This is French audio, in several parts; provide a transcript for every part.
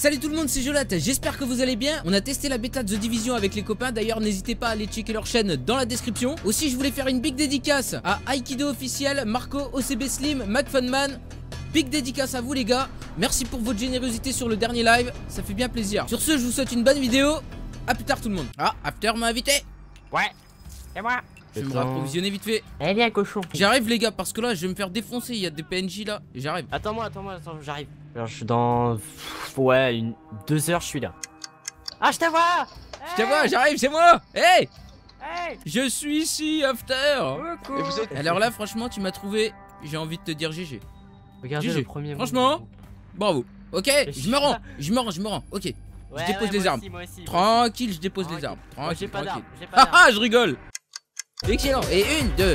Salut tout le monde, c'est Jolat, j'espère que vous allez bien. On a testé la bêta de The Division avec les copains. D'ailleurs n'hésitez pas à aller checker leur chaîne dans la description. Aussi je voulais faire une big dédicace à Aikido officiel, Marco, OCB Slim, McFunman. Big dédicace à vous les gars. Merci pour votre générosité sur le dernier live, ça fait bien plaisir. Sur ce je vous souhaite une bonne vidéo. A plus tard tout le monde. Ah, After m'a invité. Ouais, c'est moi. Je vais me rapprovisionner vite fait. Allez viens cochon. J'arrive les gars parce que là je vais me faire défoncer. Il y a des PNJ là et j'arrive. Attends, j'arrive. Alors je suis dans... Ouais, 2 heures je suis là. Ah je te vois. Je te vois, j'arrive, c'est moi. Hey, Hey. je suis ici After. Et vous êtes... Alors là franchement tu m'as trouvé. J'ai envie de te dire GG. Regardez GG. le premier. Franchement, bravo. Ok, je me rends. Ok. Ouais, je dépose les armes. moi aussi. Tranquille, je dépose les Tranquille. armes. Moi j'ai Tranquille, pas d'armes. tranquille. J'ai pas d'armes. Haha, je rigole. Excellent. Et une, deux.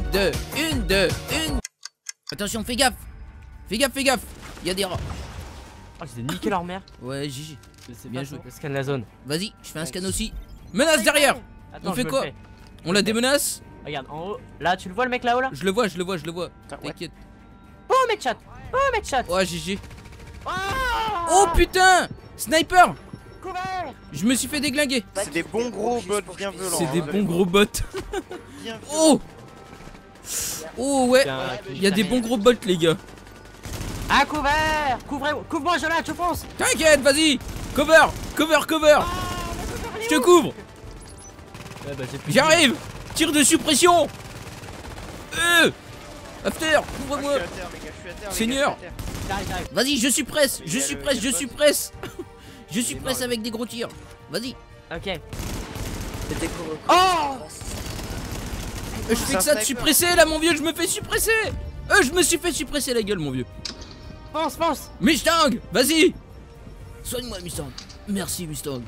Attention, fais gaffe. Fais gaffe. Il y a des rats. Oh j'ai niqué leur mère. Ouais, GG. Bien joué. Je scanne la zone. Vas-y, je fais un scan aussi. Menace derrière. Attends, On fait je me quoi? le fais. On la démenace? Regarde en haut. Là tu le vois le mec là-haut là? Je le vois. T'inquiète. Oh mec chat. Ouais, GG. Oh, Oh putain! Sniper! couvert. Je me suis fait déglinguer. C'est des bons gros bots bien violents. C'est des hein. bons gros bots. Bien violents. Oh! Oh ouais. Putain, Il y a des bons gros bots les gars. Ah couvert. Couvre-moi Jolat, je pense. T'inquiète, vas-y. Cover. Je te couvre. Ouais, bah, j'ai plus de- J'arrive. Tir de suppression. After, Ah, couvre-moi. je suis à terre, les gars, je suis à terre, les Seigneur. gars, je suis à terre. J'arrive. Vas-y, je suis presse. Je suis Il est presse mort, avec des gros tirs. Vas-y. Ok. Oh Je fais que ça de suppresser là mon vieux, je me fais suppresser. Je me suis fait suppresser la gueule mon vieux. Pense. Mustang, vas-y. Soigne-moi Mustang. Merci Mustang.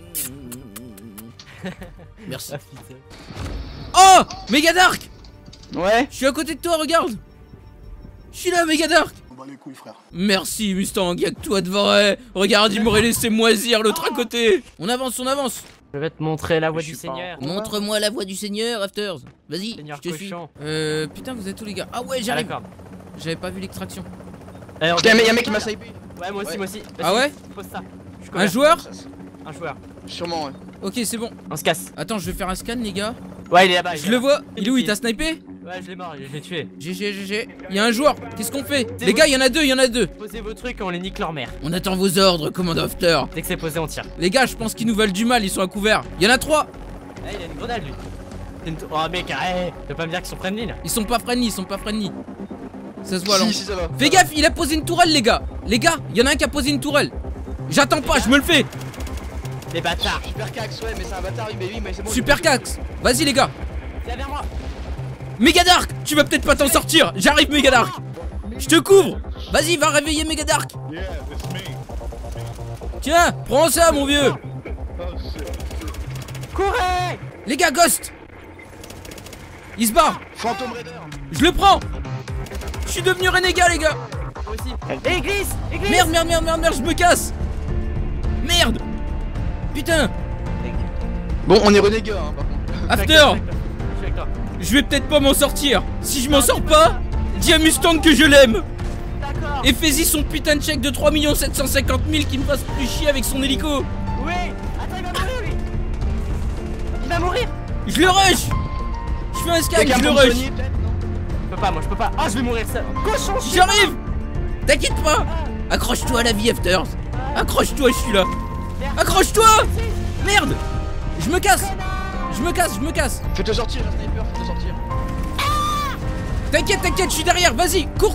Merci. Ah putain. Oh, Mega Dark. Ouais. Je suis à côté de toi, regarde. Je suis là, Mega Dark. On bat les couilles, frère. Merci Mustang, y'a que toi de vrai. Regarde, il m'aurait laissé moisir l'autre à côté. On avance. Je vais te montrer la voie Je du suis pas Seigneur. Montre-moi la voie du Seigneur, Afters. Vas-y, Seigneur je te suis. cochon. Putain, vous êtes où les gars? Ah ouais, Ah, j'arrive. d'accord. J'avais pas vu l'extraction. Eh, Y'a un mec qui m'a snipé. Ouais, moi aussi. Ah ouais? Pose ça. Je suis Un couvert. joueur? Un joueur. Sûrement, ouais. Ok, c'est bon. On se casse. Attends, je vais faire un scan, les gars. Ouais, il est là-bas. Je le vois. Il est où? Il t'a snipé? Ouais, je l'ai mort, je l'ai tué. GG. Il y a un joueur. Qu'est-ce qu'on fait? Les gars, il y en a deux. Posez vos trucs et on les nique leur mère. On attend vos ordres, commandant After. Dès que c'est posé, on tire. Les gars, je pense qu'ils nous veulent du mal. Ils sont à couvert. Il y en a 3. Eh, il a une grenade lui. Oh mec, tu peux pas me dire qu'ils sont friendly là. Ils sont pas friendly. Ça se voit là. Si, ça va. Fais gaffe, il a posé une tourelle, les gars. Il y en a un qui a posé une tourelle. J'attends pas, je me le fais. Les bâtards. Super cax, ouais, mais c'est un bâtard, mais c'est bon. Super cax. Vas-y, les gars. Viens vers moi. Mega Dark, tu vas peut-être pas t'en sortir. J'arrive, Mega Dark. Je te couvre. Vas-y, va réveiller Mega Dark. Tiens, prends ça, mon vieux. Courez. Les gars, Ghost. Il se barre. Phantom Raider. Je le prends. Je suis devenu renégat, les gars. Moi aussi. Et glisse. Merde, je me casse. Merde. Putain. Bon, on est renégat, hein, par contre. After, Je suis avec toi. je vais peut-être pas m'en sortir. Si je m'en sors pas, dis à Mustang que je l'aime. D'accord. Et fais-y son putain de chèque de 3 750 000 qui me fasse plus chier avec son hélico. Oui. Attends, il va mourir lui. Il va mourir. Je le rush. Je fais un scan, Quelqu'un je le peut me rush. soigner, peut-être, non Moi je peux pas. Ah, je vais mourir ça. Cochon. je suis J'arrive. T'inquiète pas. Accroche-toi à la vie, Afters. Accroche-toi, je suis là. Accroche-toi. Merde. Je me casse. Fais-te sortir, un sniper, fais-te sortir. T'inquiète, je suis derrière. Vas-y, cours.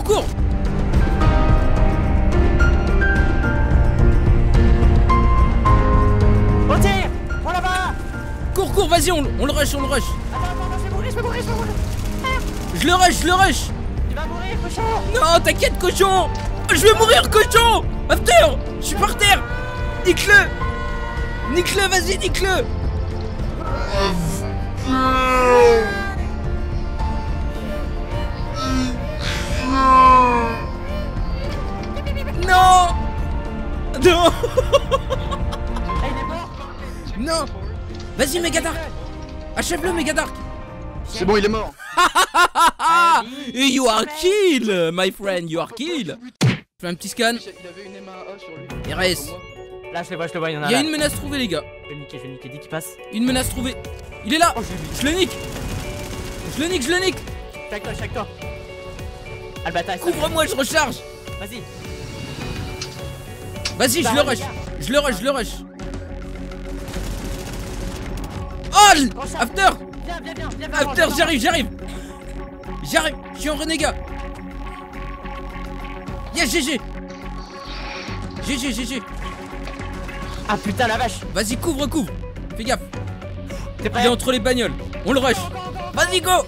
On tire. Prends là-bas. Cours, vas-y, on le rush. Attends, je vais mourir. Je le rush. Il va mourir, cochon. Non, t'inquiète, cochon. Je vais mourir, cochon. After, je suis par terre. Nique-le, vas-y, nique-le. Non. Ah, il est mort. Non. Vas-y, Megadark. Achève-le, Megadark. C'est bon, il est mort. You are kill, my friend, you are kill. Je fais un petit scan. Il avait une MAA sur lui. RS. Là, je le vois, il y en a. Il y a là. une menace trouvée, les gars. Je vais niquer dès qu'il passe. Une menace trouvée. Il est là. Oh, je l'ai vu. Je le nique. Je le nique. Chaque toi. Ah, le bataille. Couvre-moi, je recharge. Vas-y. Vas-y, Bah, je le rush. Je le rush. Oh, After. Viens. After, j'arrive. Je suis en renégat. Yes, GG. Ah putain, la vache. Vas-y, couvre. Fais gaffe. T'es prêt? Il est entre les bagnoles. On le rush. Vas-y, go.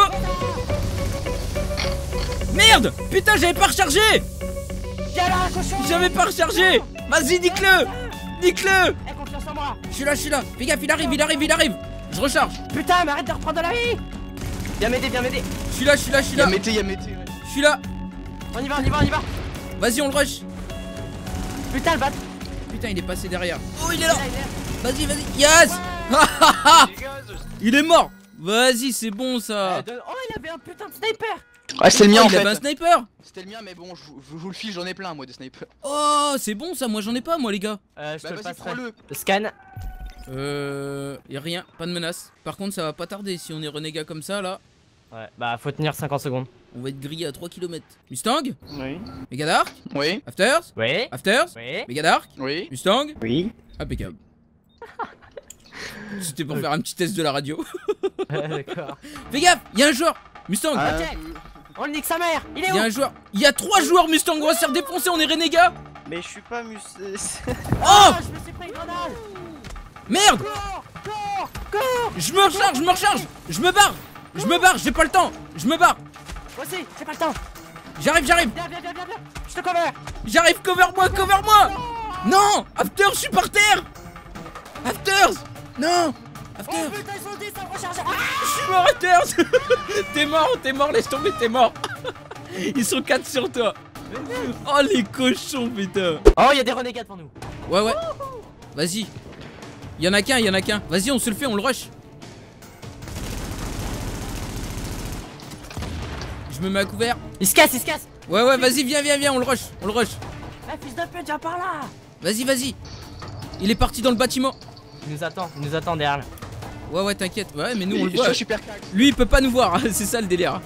Merde. Putain, j'avais pas rechargé. Viens là, cochon. J'avais pas rechargé. Vas-y, nique-le. Eh, confiance en moi. Je suis là. Fais gaffe, il arrive. Je recharge. Putain, mais arrête de reprendre de la vie. Viens m'aider. Je suis là. Y'a mété, ouais. Je suis là. On y va. Vas-y, on le rush. Putain, le bat. Putain, il est passé derrière. Oh, il est là. Là, il est là. Vas-y. Yes. Il est mort. Vas-y, c'est bon ça. Oh, il avait un putain de sniper. Ouais, c'était le mien en Il avait un fait. sniper. C'était le mien, mais bon, je vous le file, j'en ai plein moi de snipers. Oh, c'est bon ça. Moi, j'en ai pas, moi, les gars. Je te Bah le vas-y, passerai. prends-le. Scan. Y'a rien, pas de menace. Par contre, ça va pas tarder si on est renégat comme ça là. Ouais, bah faut tenir 50 secondes. On va être grillé à 3 km. Mustang, Oui. Megadark, Oui. Afters, Oui. Oui. Megadark, Oui. Mustang, Oui. impeccable. C'était pour faire un petit test de la radio. D'accord. Fais gaffe, y'a un joueur. Mustang, Ah, On le nique sa mère. Il est où? y'a un joueur. Y'a 3 joueurs Mustang, on va se faire défoncer, on est renégat. Mais je suis pas musclé. Oh Je me suis pris une grenade. merde. Cours. Je me recharge. Je me barre, j'ai pas le temps. Je me barre. Moi aussi, j'ai pas le temps. J'arrive. Viens. Je te cover. J'arrive, cover-moi. Non, After, je suis par terre. Afters. Non. After. Oh putain, ils sont 10 à me recharger. Je suis mort, Afters. T'es mort, laisse tomber, t'es mort. Ils sont 4 sur toi. Oh les cochons, putain. Oh, il y a des renégats devant nous. Ouais. Vas-y. Y'en a qu'un. Vas-y, on se le fait, on le rush. Je me mets à couvert. Il se casse. Ouais, vas-y, viens, on le rush. Ah, fils de pute, viens par là. Vas-y. Il est parti dans le bâtiment. Il nous attend derrière là. Ouais, t'inquiète. Ouais, mais nous, on le je voit. suis super cax. Lui, il peut pas nous voir, c'est ça le délire.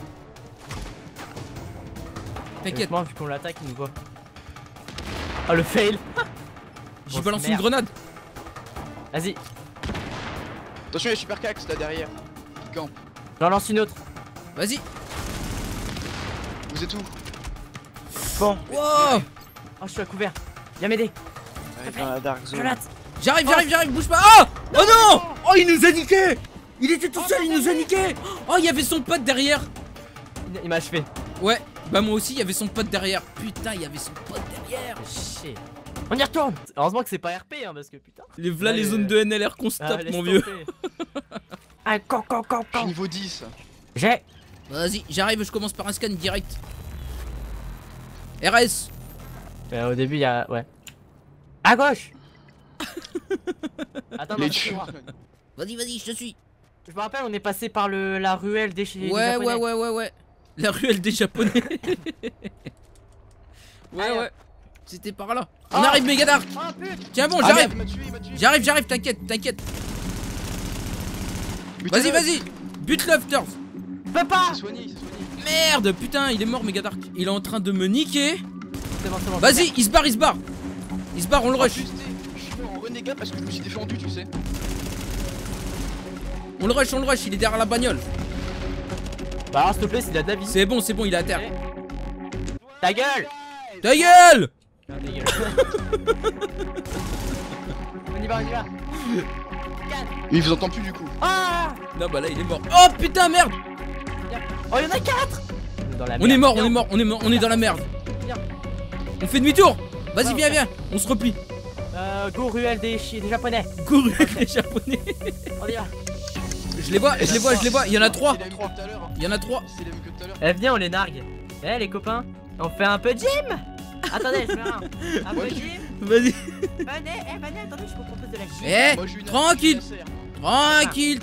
T'inquiète, Moi, vu qu'on l'attaque, il nous voit. Oh, le fail. j'ai Bon, balancé c'est une merde. grenade. Attention, Vas-y, il y a super cax là derrière. Piquant. j'en lance une autre. Vas-y. Vous êtes où? Bon, Wow. Oh, je suis à couvert. Viens m'aider. arrive dans la dark Je zone. latte. J'arrive, bouge pas. Oh non. Oh, il nous a niqué. Il était tout seul, il nous a niqué. Oh, il y avait son pote derrière. Il m'a achevé. Ouais, bah moi aussi, il y avait son pote derrière. Putain, il y avait son pote derrière. Shit. On y retourne. Heureusement que c'est pas RP, hein, parce que putain. Les v'là les zones de NLR qu'on se tape, laisse mon vieux. tomber. Ah, quand. Je suis niveau 10. J'ai. Vas-y, j'arrive, je commence par un scan direct. RS. Au début, il y a. Ouais. À gauche. Attends, non, Les c'est tues. moi. Vas-y, je te suis. Je me rappelle, on est passé par la ruelle des Ouais. Japonais. La ruelle des Japonais. Allez, Ouais. C'était par là. On arrive, Megadark. Oh putain. Tiens, bon, Ah, j'arrive. merde, il m'a tué. J'arrive, t'inquiète. Butez-le. Vas-y. Bute-le, Afters. Je peux pas. C'est soigné. Merde, putain, il est mort, Megadark. Il est en train de me niquer. C'est bon. Vas-y, il se barre. On le En rush. plus, je suis en renégat parce que je me suis défendu, tu sais. On le rush, il est derrière la bagnole. Bah alors, s'il te plaît, c'est de la vie. C'est bon, il est à terre. Ta gueule. Ta gueule. Ah, ta gueule. On y va. Mais il vous entend plus du coup. Ah. Non, bah là, il est mort. Oh putain, merde. Oh, il y en a 4. On est mort, on est dans la merde. Viens. On fait demi-tour. Vas-y, Ouais, viens. On se replie. Go ruelle des Japonais. Couru avec les Japonais. On y va. Je les vois. Il y en a 3. C'est la même que tout à l'heure. Il y en a 3. C'est la même que tout à l'heure. Eh, viens, on les nargue. Eh, les copains, on fait un peu de gym. Attendez, je fais un peu de gym. Vas-y. Venez, attendez, je vous propose de la gym. Eh, Moi, je suis une tranquille. adversaire.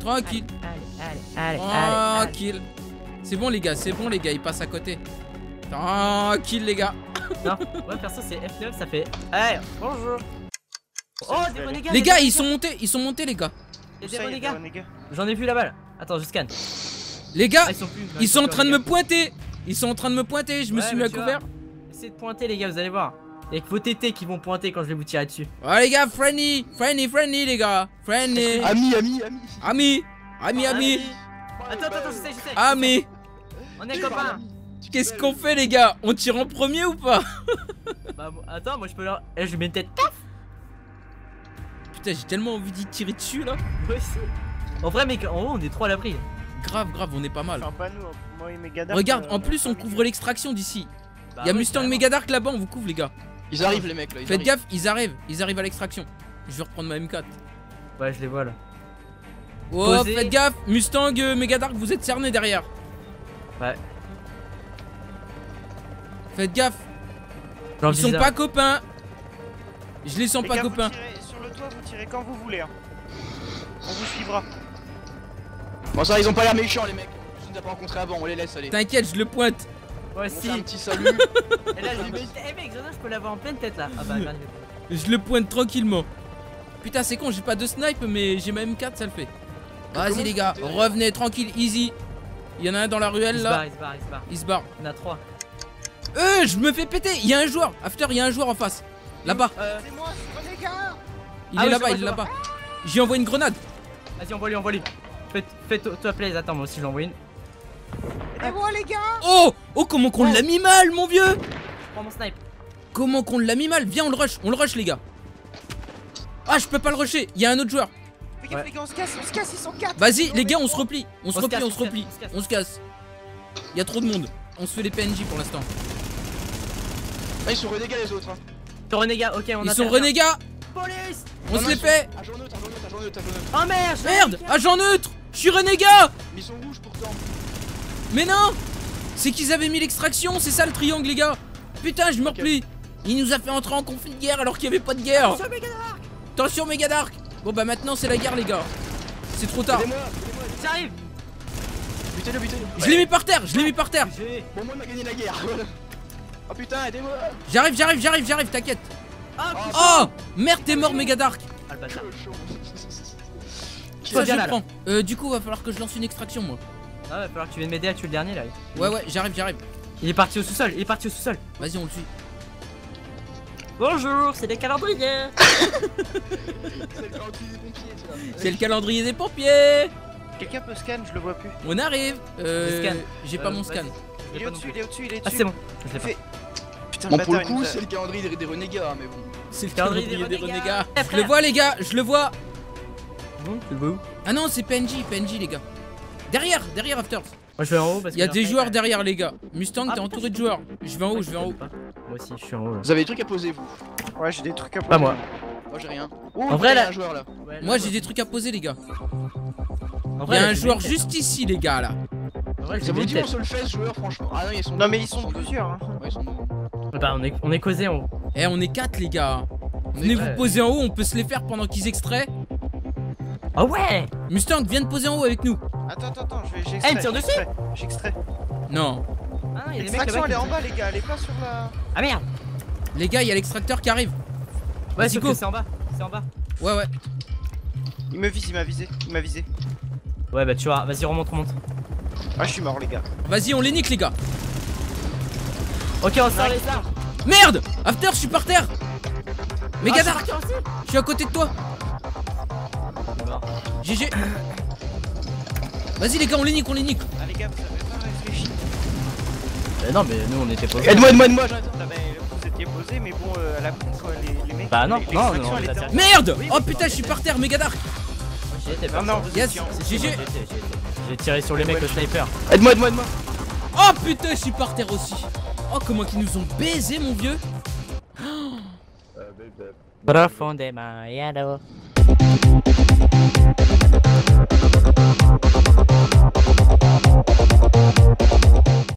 Tranquille. Allez. Tranquille. C'est bon les gars, il passe à côté. Tranquille les gars. Non, ouais, perso, c'est F9, ça fait. Hey, bonjour. Oh, des renégats. Les gars, ils sont montés les gars. Il y a des renégats. J'en ai vu là-bas là. Attends, je scanne. Les gars, Ah, ils sont plus. Non, ils sont en plus, train de me renégats. pointer. Ils sont en train de me pointer, je me Ouais, suis mis mais à tu vois, couvert. Essayez de pointer, les gars, vous allez voir. Il y a que vos tétés qui vont pointer quand je vais vous tirer dessus. Ouais les gars, friendly les gars. Friendly. Ami. Attends, j'essaie. Ami. On est copains. Qu'est-ce qu'on fait les gars? On tire en premier ou pas? Bah, attends, moi je peux leur. Eh, je mets une tête. Putain, j'ai tellement envie d'y tirer dessus là. Moi aussi. En vrai, mec, en haut, on est 3 à l'abri. Grave, on est pas mal. Enfin, pas nous, moi et Megadark. Regarde, en plus on couvre l'extraction d'ici. Bah, Y'a ouais, Mustang carrément. Megadark là-bas, on vous couvre les gars. Ils arrivent les mecs là. Faites gaffe, ils arrivent à l'extraction. Je vais reprendre ma M4. Ouais, je les vois là. Oh, Posez. faites gaffe, Mustang Megadark, vous êtes cerné derrière. Ouais. Faites gaffe, Genre ils sont bizarre. pas copains. Je les sens Les pas gars, copains. vous tirez sur le toit, vous tirez quand vous voulez. Hein. On vous suivra. Bon, ça, ils ont pas l'air méchants les mecs. Je ne les ai pas rencontrés avant, on les laisse aller. T'inquiète, je le pointe. Ouais, On si. fait un petit salut. Et là, je mec, je peux l'avoir en pleine tête là. Ah bah, merde. Je le pointe tranquillement. Putain, c'est con, j'ai pas de snipe, mais j'ai ma M4, ça le fait. Vas-y les gars, revenez tranquille, easy. Il y en a un dans la ruelle Il se là. barre. Il se barre. On a 3. Je me fais péter. Il y a un joueur. After, il y a un joueur en face. Là-bas. C'est moi, c'est les gars. Il Ah est oui, là-bas, c'est il est moi, là-bas. J'ai envoyé une grenade. Vas-y, envoie-lui. Fais-toi plaisir. Attends, moi aussi, je l'envoie une. Aidez-moi les gars. Oh, comment qu'on l'a mis mal, mon vieux. Je prends mon snipe. Comment qu'on l'a mis mal. Viens, on le rush les gars. Ah, je peux pas le rusher. Il y a un autre joueur. Fais gaffe les gars, on se casse, ils sont 4. Vas-y, les gars, on se replie. On se On se casse, replie. On se casse. Il y a trop de monde. On se fait les PNJ pour l'instant. Ah, ils sont renégats les autres. Hein. Ton renégat, ok, on a. Ils sont renégats. Police. On se les fait. Agent neutre. Oh merde. Merde, agent neutre. Je suis renégat. Mais ils sont rouges pourtant. Mais non. C'est qu'ils avaient mis l'extraction. C'est ça le triangle, les gars. Putain, je me replie. Il nous a fait entrer en conflit de guerre alors qu'il y avait pas de guerre. Attention, Megadark. Bon, bah maintenant, c'est la guerre, les gars. C'est trop tard. Aidez-moi. J'arrive. Butez-le. Je l'ai mis par terre. Bon, moi, on a gagné la guerre. Oh putain, aidez-moi. J'arrive, t'inquiète. Ah, Oh, merde, t'es mort, Megadark. le bâtard. Ça, je bien, là, prends. Du coup, va falloir que je lance une extraction, moi. Ah, va falloir que tu viennes m'aider à tuer le dernier là. Ouais, j'arrive. Il est parti au sous-sol. Vas-y, on le suit. Bonjour, c'est des calendriers. C'est le calendrier des pompiers, tu vois. C'est le calendrier des pompiers. Quelqu'un peut scan, je le vois plus. On arrive. scan. J'ai pas mon vas-y. scan. Il est au-dessus, il est au-dessus. Ah, c'est bon. Je l'ai pas. Fais- Putain, Bon, le pour le bâtard, il coup, nous a- c'est le calendrier des renégats, mais bon. C'est le Calendrier calendrier des des renégats. renégats. Je le vois, les gars, je le vois. Bon, tu le vois où? Ah non, c'est PNJ, les gars. Derrière, After. Moi je vais en haut parce Il y a que des leur joueurs mec, derrière, les gars. Mustang, Ah, t'es putain, entouré de j'ai joueurs. Je vais en haut. Moi aussi, je suis en haut là. Vous avez des trucs à poser, vous. Ouais, j'ai des trucs à poser. Pas moi. Moi, j'ai rien. En vrai, il y a là- un joueur là. Ouais, Moi, là, j'ai des trucs à poser, les gars. en Il vrai, y a là, un j'ai joueur une tête, juste ici, les gars, là. hein. En vrai, j'ai Ça vous une dit, tête. on se le fait ce joueur, franchement. Ah non, ils sont Non, mais deux. ils sont plusieurs. Hein. Ouais, ils sont deux. Bah, on est causé en haut. Eh, on est 4, les gars. Venez Ouais. vous poser en haut, on peut se les faire pendant qu'ils extraient. Ah ouais. Mustang, viens te poser en haut avec nous. Attends, j'extrais. Eh, il me tire dessus. J'extrais. Non. Ah non, il y a des mecs L'extraction, là-bas elle est qui- en bas, les gars, elle est pas sur la. Ah merde. Les gars, il y a l'extracteur qui arrive. Ouais, Vas-y, sauf go. que c'est en bas. C'est en bas. Ouais. Il me vise, il m'a visé. Ouais, bah tu vois, vas-y, remonte. Ah, je suis mort, les gars. Vas-y, on les nique, les gars. Ok, on sort les armes. Merde. After, je suis par terre. Megadark, Ah, je suis parti aussi. je suis à côté de toi. GG. Vas-y, les gars, on les nique. Ah, les gars, vous avez pas réfléchi. Non, mais nous on était posés. Aide-moi, j'arrête. Ah, bah, vous étiez posé, mais bon, à la con, quoi, les mecs. Bah non, l'extraction, non, elle on était t'a en- Merde. Oui, Oh mais putain, je suis par terre, Megadark. J'y étais Non, pas. non, vous Yes, étiez en- GG. J'ai tiré sur les mecs au sniper. Aide-moi. Oh putain, je suis par terre aussi. Oh, comment qu'ils nous ont baisé, mon vieux. Profondément, et alors